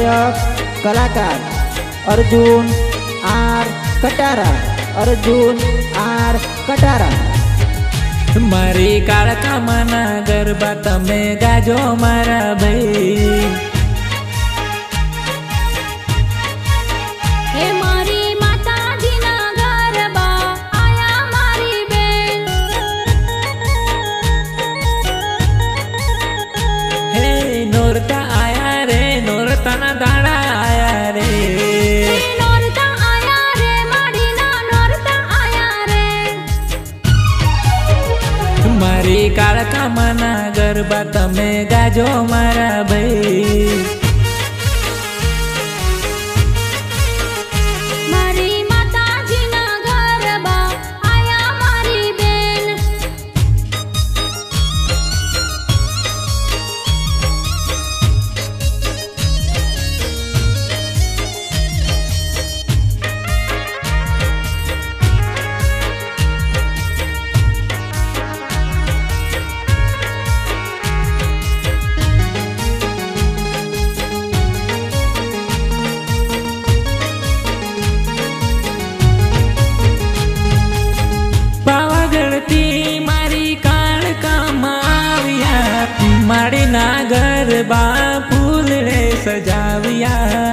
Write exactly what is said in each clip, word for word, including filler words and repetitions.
गायक कलाकार Arjun R Katara. Arjun R Katara. मारी काळका मना गरबा तमे गाजो मारा भाई। हे मारी माताजी ना गरबा आया मारी बेन। हे नोरता आया रे नोरता ना दाड़ा आया रे। मारी काळका मना गरबा तमे गाजो मारा भाई। मारी माताजी ना गरबा आया मारी बेन। माड़ी ना गरबा फूलड़े सजाविया।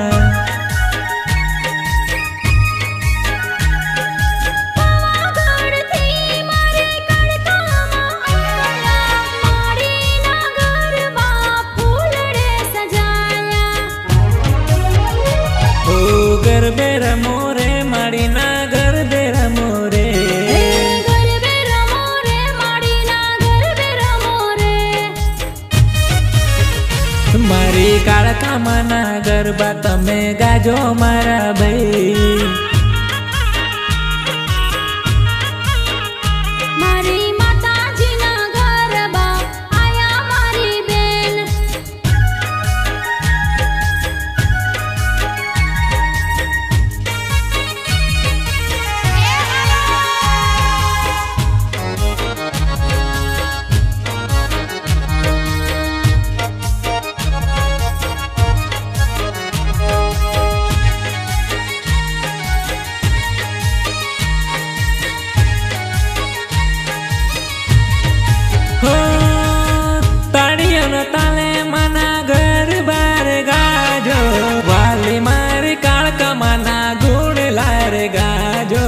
ओ गरबे रमो रे माड़ी ना गरबे रमो रे। मारी काळका मना गरबा तमे गाजो मारा भाई। मारी माताजी ना गरबा आया मारी बेन। ताले मना गरबा रे गाजो वाली मारी काळका मना गुड़ला रे गाजो।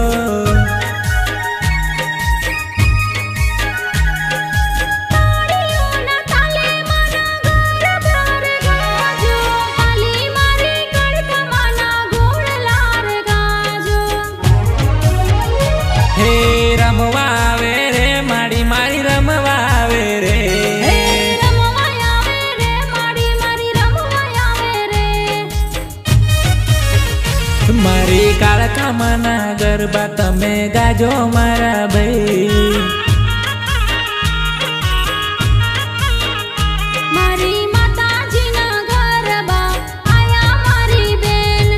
हे रमवा वे रे माड़ी मारी रमवा वे रे। मारी काळका मना गरबा तमे गाजो मारा भाई। मारी माताजी ना गरबा आया मारी बेन।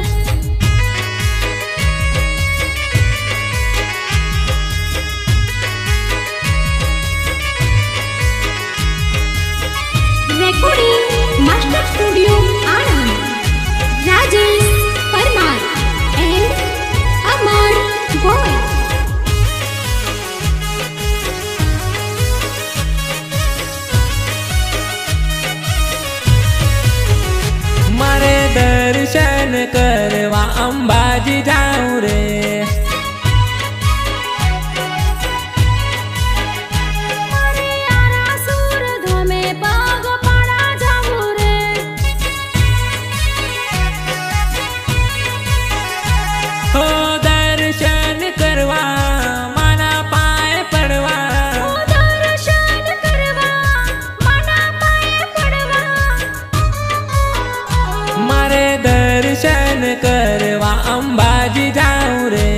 Recording master studio Anand Rajesh Parmar and Amar boy. मारे दर्शन करवा अंबाजी जाऊं रे। हो दर्शन करवा माना पाए पड़वा। ओ दर्शन करवा माना पाए पड़वा। मारे दर्शन करवा अंबाजी जाऊं रे।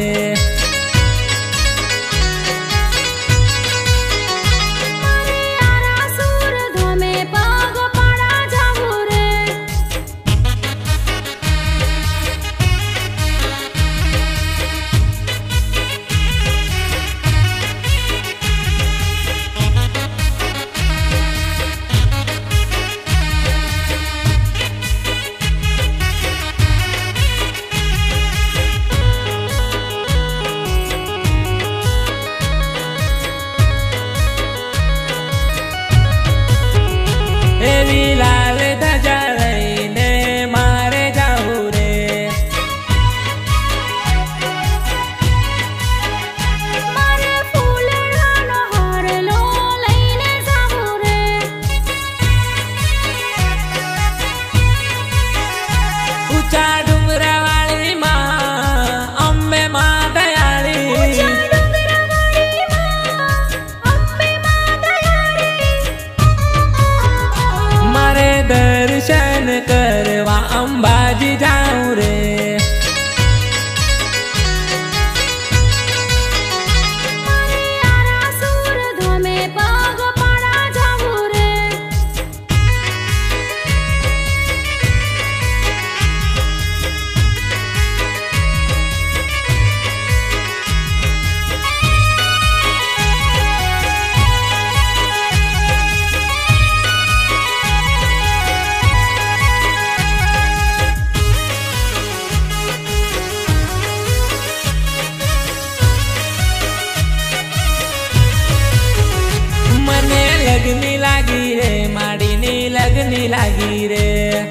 लागी रे।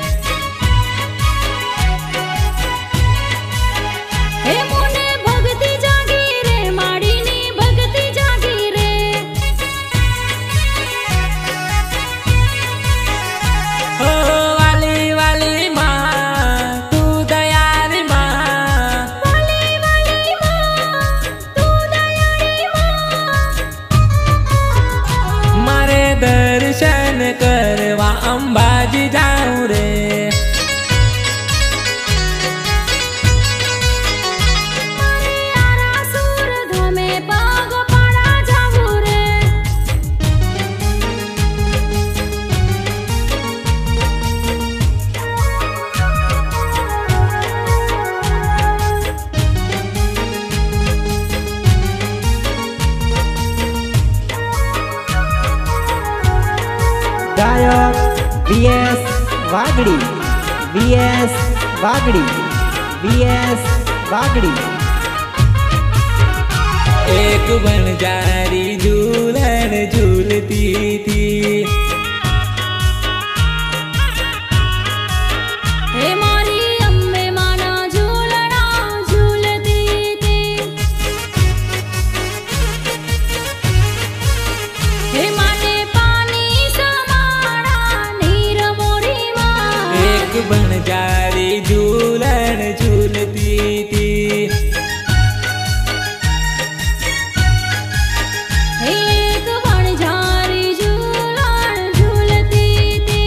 हे मोने भक्ति जागी रे, माड़ी नी भक्ति जागी रे। ओ वाली वाली माँ तू दयाली माँ, वाली वाली माँ तू दयाली माँ। मारे दर्शन करवा अंबाजी जाऊं रे। मारे आरा सूर धामे पग पड़ा जाऊं रे। गायक VS Vagdi, VS Vagdi, VS Vagdi. एक बनजारी झूलन झूलती थी, हे मारी अम्बे माना झूलना झूलती थी। हे माने पानी समाना नीर मोरी माँ। एक बनजारी झूलन झूलती थी। हे एक बनझारी झूलन झूलती थी।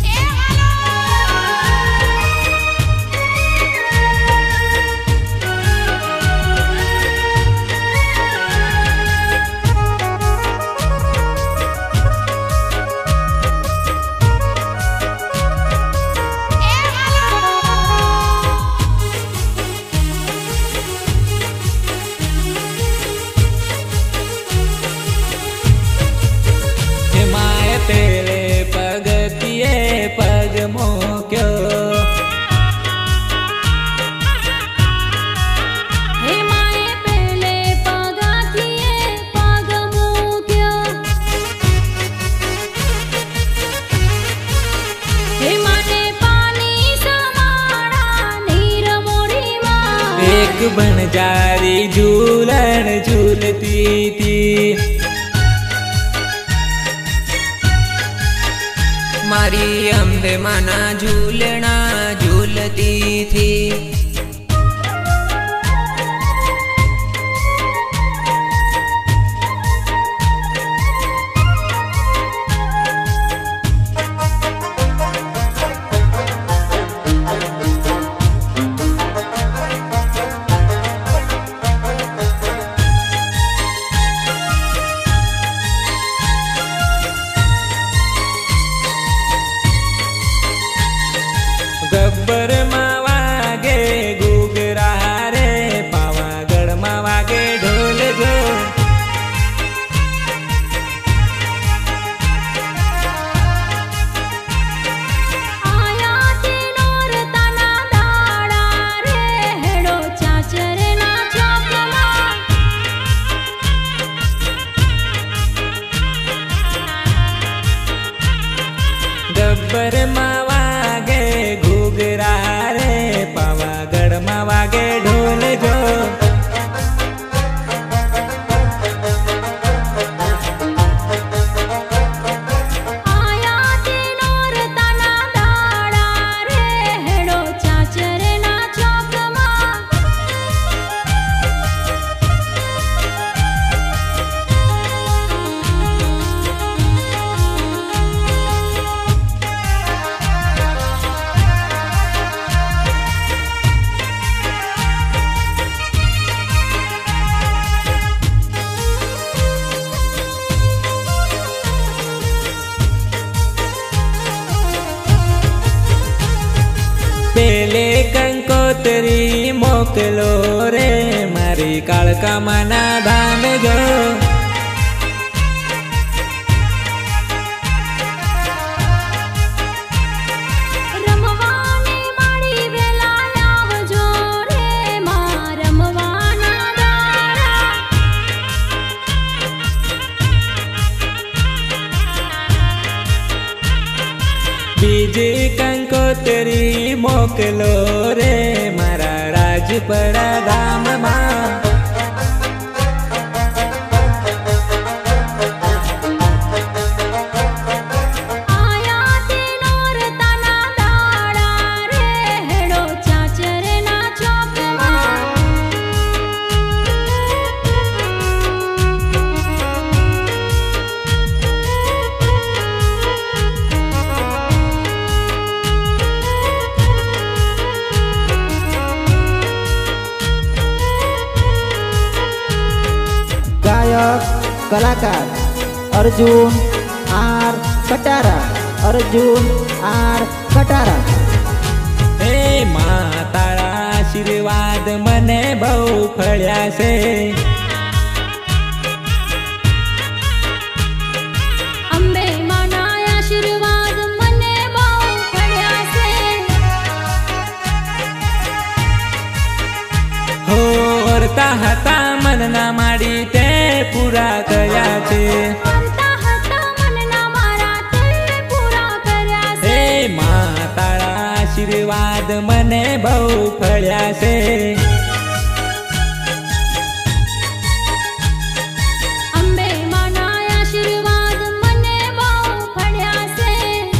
हे माए तेरे पगतिए पग मोक्यो, हे माए पहले पगा थिए पग मूक्यो। हे माने पानी समाना नीर मोरी माँ। एक बनजारी झूलन झूलती थी। मारी अम्बे माना झूलना झूलती थी। गब्बर में वागे घूघरा रे, पावागढ़ में वागे ढोल जो। आया तीनोर तना दाड़ा रे, हेड़ो चाचरे ना चौकमा। गब्बर में वागे घूघरा रे, पावागढ़ में वागे ढोल जो। आया तीनोर तना दाड़ा रे, हेड़ो चाचरे ना चौकमा। पेले कंकोतरी मोकलो रे, मारी कालका माना धाम जो। रमवानी माड़ी वेला आवजो रे, मां रमवाना दाड़ा। बीज કંકોતરી મોકલો રે મારા રાજપરા ગામમાં. આયા તે નોરતાના દાડા રે હેડો ચાચરના ચોકમાં. गायक कलाकार अर्जुन आर कटारा. अर्जुन आर कटारा. હે માં તારા આશીર્વાદ મને બહુ ફળ્યા છે. અંબે માના આશીર્વાદ મને બહુ પડ્યા છે. હો વરતા હતા મનના માડી તે પૂરા કર્યા છે. કરતા હતા મનના મારા તે પૂરા કર્યા છે. હે માં તારા આશીર્વાદ મને બહુ ફળ્યા છે. અંબે માના આશીર્વાદ મને બહુ પડ્યા છે.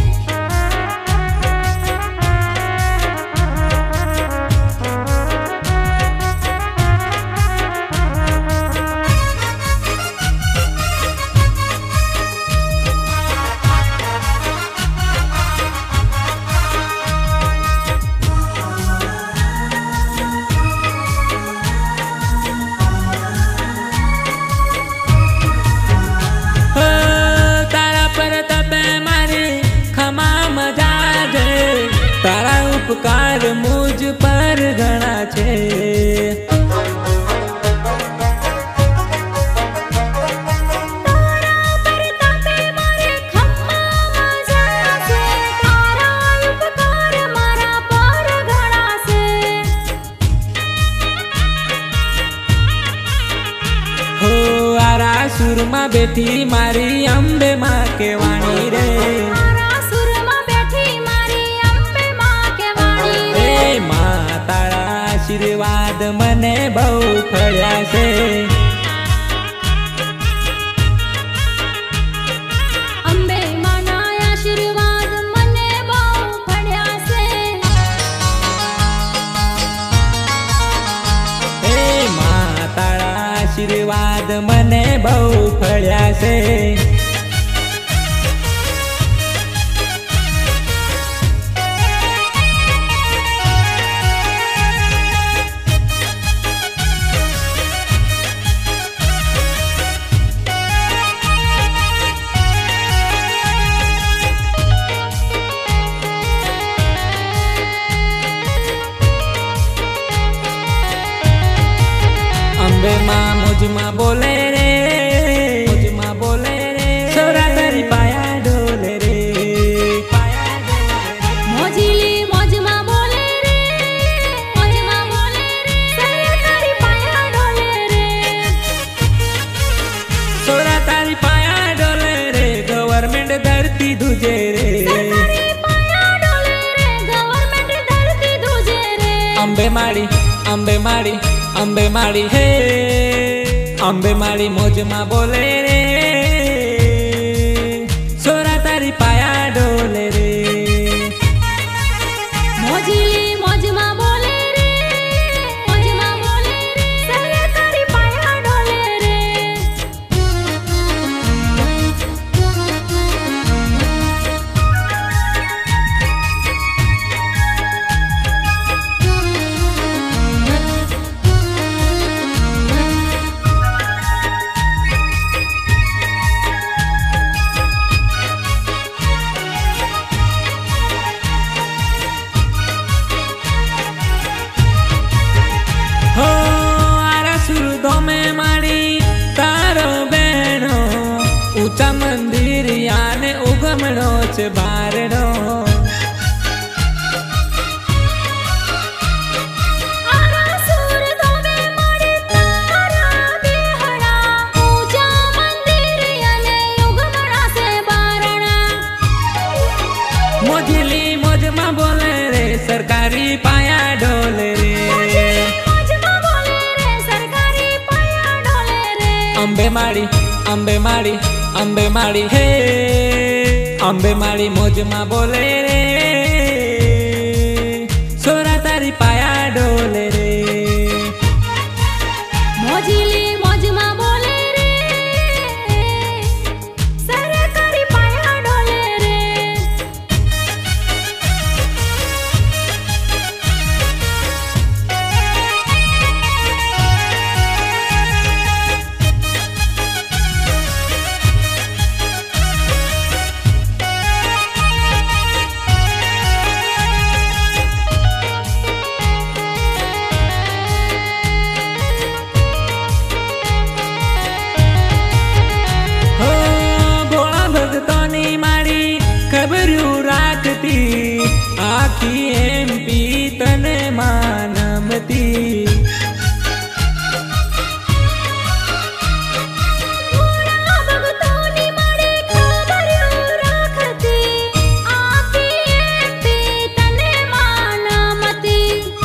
હો તારા પર તપે મારી ખમા મજા છે. તારા ઉપકાર મુજ પર ઘણા છે. તારા પરતાપે મારે ખમ્મા મજા છે. તારા ઉપકાર મારા પર ઘણા છે. હો આરા સુરમાં બેઠી મારી અંબે માં કેવાણી રે. મારા સુરમાં બેઠી મારી અંબે માં કેવાણી રે. હે માં તારા આશીર્વાદ મને બહુ ફળ્યા છે. અંબે માના આશીર્વાદ મને બહુ પડ્યા છે. હે માં તારા આશીર્વાદ મને બહુ ફળ્યા છે. અંબે માં મુજમાં બોલે રે મુજમાં બોલે રે સોરા તારી પાયા ડોલે રે પાયા ડોલે રે. મોજીલી મોજમાં બોલે રે મોજમાં બોલે રે. સરે તારી પાયા ડોલે રે. સોરા તારી પાયા ડોલે રે ગવર્મેન્ટ ધરતી ધુજે રે. તારી પાયા ડોલે રે ગવર્મેન્ટ ધરતી ધ્રુજે રે. અંબે માડી અંબે માડી અંબે માડી હે અંબે માડી મોજમાં બોલે રે સોરા તારી પાયા ડોલે રે. મોજીલી મોજમાં બોલે રે મોજમાં બોલે રે. સરે તારી પાયા ડોલે રે. पाया डोले रे મોજમાં બોલે રે સરકારી પાયા ડોલે રે અંબે માળી અંબે માળી અંબે માળી હે અંબે માળી મોજમાં બોલે રે સોરા તારી પાયા ડોલે રે મોજીલી મોજમાં બોલે રે સરકારી પાયા ડોલે રે હો ભોળા ભગતોની માળી ખબર્યું રાખતી આખી એમપી તને માનમતી પૂરા ભગતોની માળે ખબર્યું રાખતી આખી એમપી તને માનમતી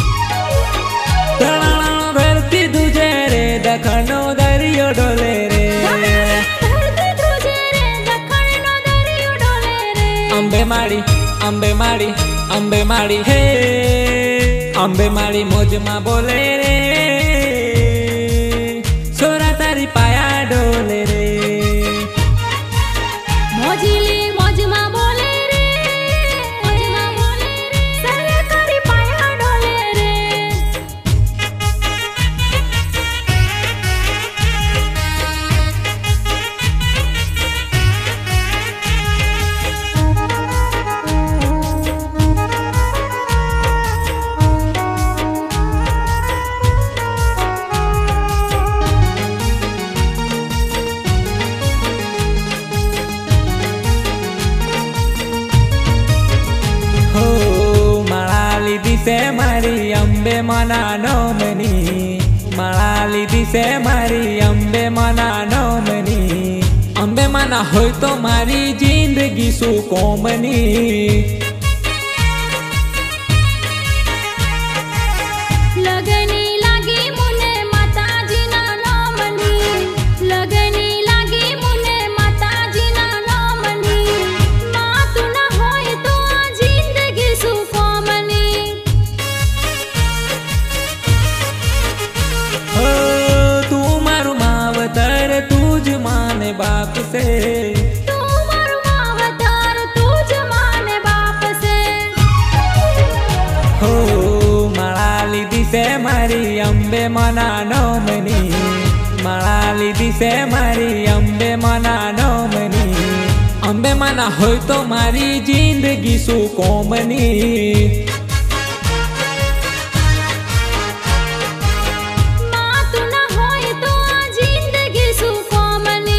તણાણો ભરતી દુજે રે દખણનો દરિયો ડોલે રે ધરતી ધ્રુજે રે દખણનો દરિયો ડોલે રે અંબે માળી અંબે માળી અંબે માળી હે અંબે માળી મોજમાં બોલે રે સોરા તારી પાયા ડોલે રે મોજીલી મોજમાં બોલે રે મોજમાં બોલે રે સરકારી પાયા ડોલે રે હો માળા લીધી છે મારી અંબે મના નોમની માળા લીધી છે મારી અંબે મના નોમની અંબે મના હોય તો મારી જિંદગી સુકોમની લગની લાગી મુને માતાજીના નામની લગની લાગી મુને માતાજીના નામની માતું ન હોય તો આ જિંદગી સુકોમની हो तू मारू मावतर तुझ माने बाप से તું મારું માવતર તું જ માને બાપ છે हो माळा લીધી છે મારી અંબે મના નોમની માળા લીધી છે મારી અંબે મના નોમની અંબે મના હોય તો મારી જિંદગી સુકોમની માતું ન હોય તો આ જિંદગી સુકોમની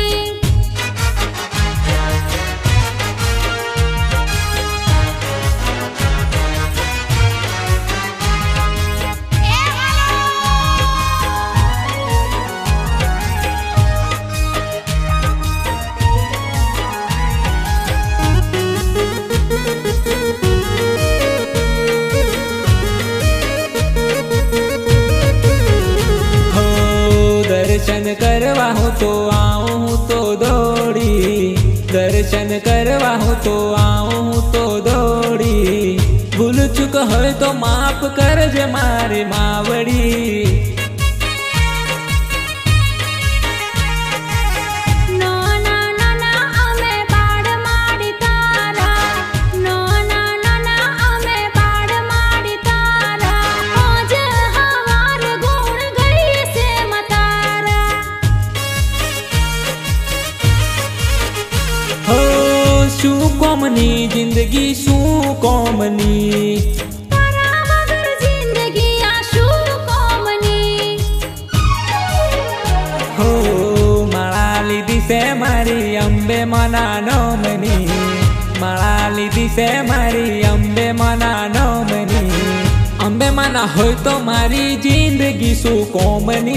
हो दर्शन करवा हो तो आऊं हूँ तो दौड़ी दर्शन करवा हो तो आऊं हूँ तो दौड़ी भूल चुक हो तो माफ कर जे मारे मावड़ी નાના નાના અમે પાડ માડી તારા નાના નાના અમે પાડ માડી તારા આજ હવાર ગુણ ગઈ છે મતારા हो शू कोमनी जिंदगी शू कोमनी તારા વગર જિંદગી આ શું કોમની हो माळा લીધી છે મારી અંબે મના નોમની માળા લીધી છે મારી અંબે મના નોમની અંબે મના હોય તો મારી જિંદગી સુકોમની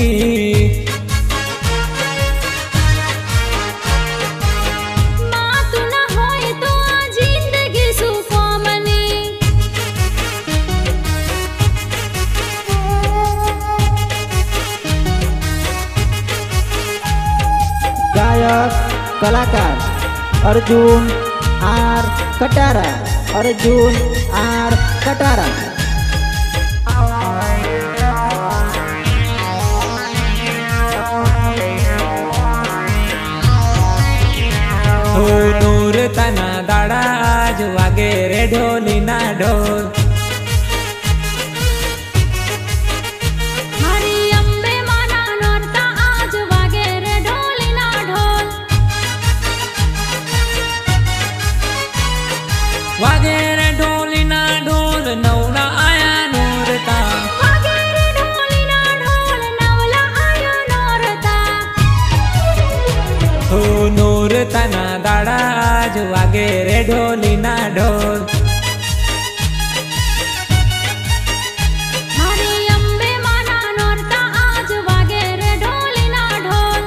માતું ન હોય તો આ જિંદગી સુકોમની कलाकार अर्जुन आर कटारा अर्जुन आर कटारा। हो नूर तना दाड़ा आज वागे रे ढोली ना ढोल। हरी अंबे माना नोरता आज वागे रे ढोली ना ढोल। वागे रे ढोली ना ढोल नवला आया नूरता। वागे रे ढोली ना ढोल नवला आया नोरता। हो नूर तना दाड़ा आज वागे रे ढोली ना ढोल। हरी अंबे माना नोरता आज वागे रे ढोली ना ढोल।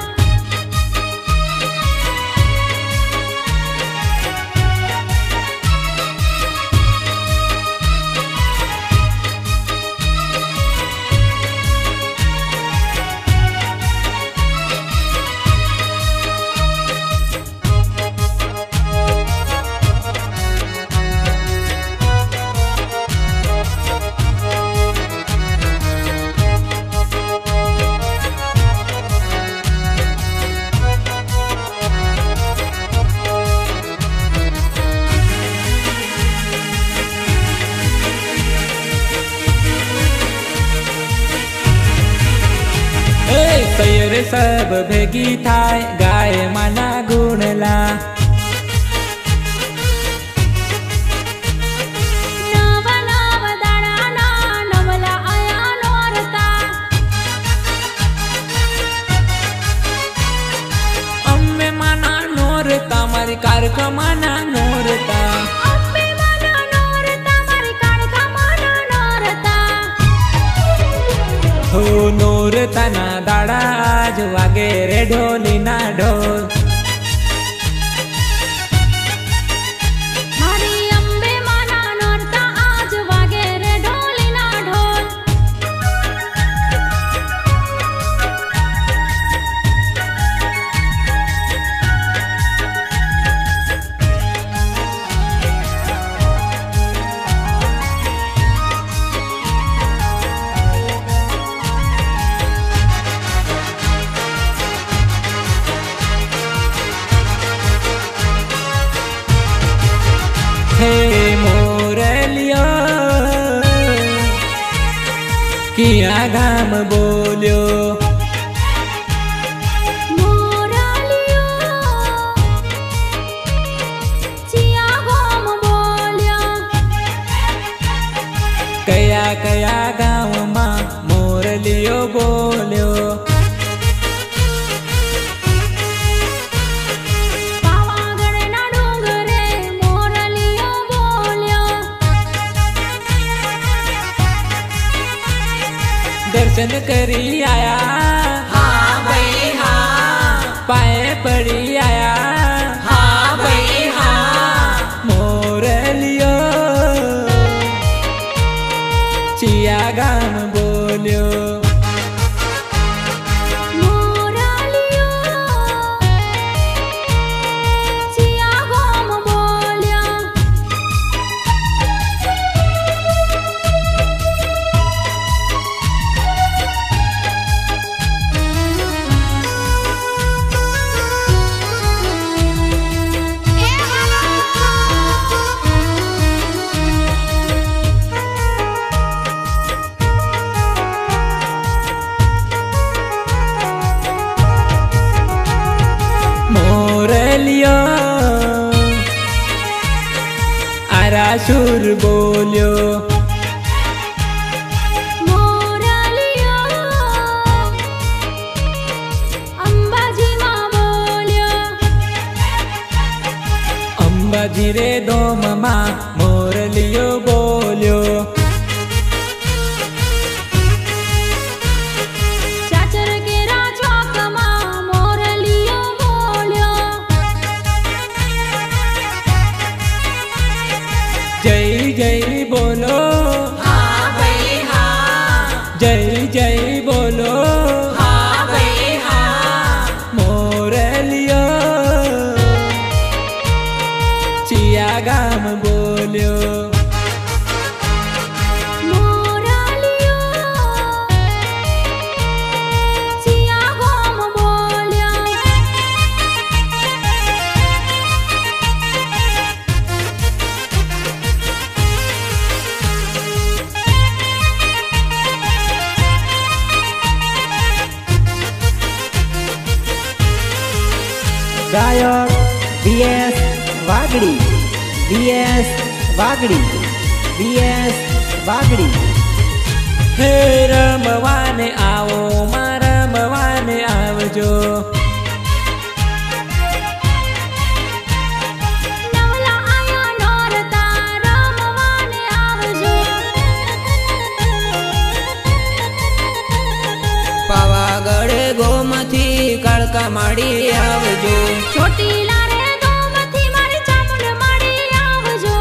सैर सब भेगी थाय गाय माना गुणला। नव नव दाड़ा ना नवला आया नोरता। अम्मे माना नोरता मारी कारका माना नोरता। अंबे माना नोरता मारी काड़का माना नोरता। हो नोरता ना दाड़ा आज वागे रे ढोली ना ढोल। हरी अंबे माना नोरता आज वागे रे ढोली ना ढोल। हे मोरलियो किया गाम बोलियो। मोरलियो चिया गोम बोलियो। कया कया गाँव माँ मोरलियो बोलियो। पावागढ़ ना डूंगरे मोरलियो बोलियो। दर्शन करी आया हाँ भाई हाँ। पाए पड़ी आया हाँ भाई हाँ। मोरलियो चिया गाम बोलियो। मोरलियो चिया गोम बोलियो। मोरलियो आरासुर बोलियो। मोरलियो अंबाजी माँ बोलियो। अंबाजी रे दोम माँ मोरलियो बोलियो। चाचर के राजवाक माँ मोरलियो बोलियो। जय जय बोलो हाँ भाई हाँ। जय जय बोलो हाँ भाई हाँ। मोरलियो गायक VS Vagdi VS Vagdi VS Vagdi હે રમવાને આવો માં રમવાને આવજો નવલા આયા નોરતા રમવાને આવજો પાવાગઢ ગોમથી કાળકા માડી આવજો ચોટીલા રે ગોમથી મારી ચામુંડ માડી આવજો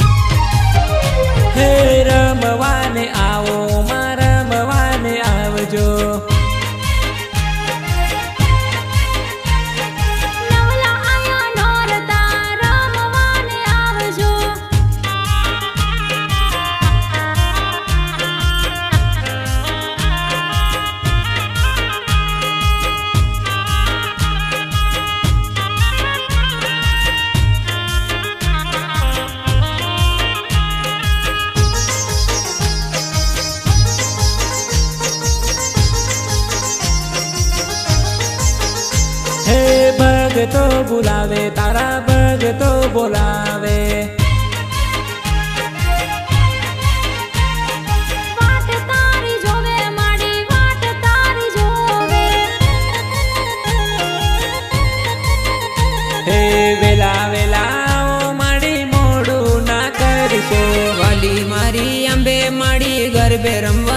હે રમવાને આવો માં રમવાને આવજો નવલા આયા નોરતા રમવાને આવજો હે ભગતો બોલાવે તારા ભગતો બોલાવે વાટ તારી જોવે માડી વાટ તારી જોવે હે વેલા વેલા આવો માડી મોડું ના કરશો વાલી મારી અંબે માડી ગરબે રમવા